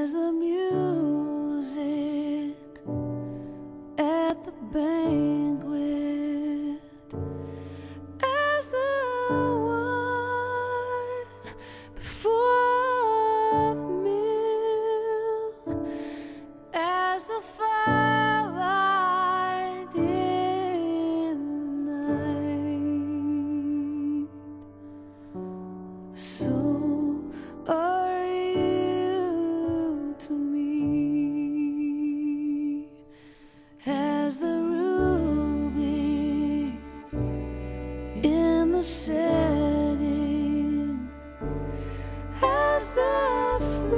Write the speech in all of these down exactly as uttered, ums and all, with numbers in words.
as the music at the banquet, as the wine before the meal, as the firelight in the night. So are you to me, as the ruby in the setting, as the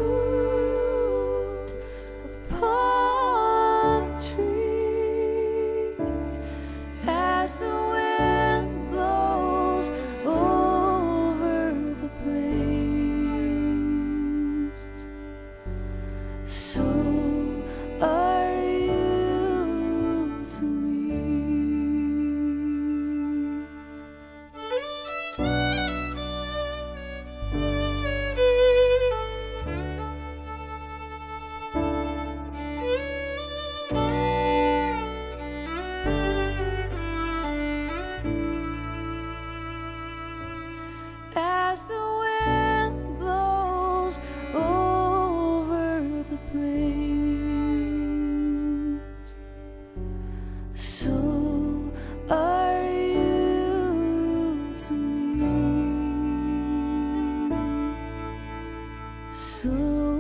fruit upon the tree, as the wind blows over the plains. So are you to me. As the wind blows over the plains, so are you to me. So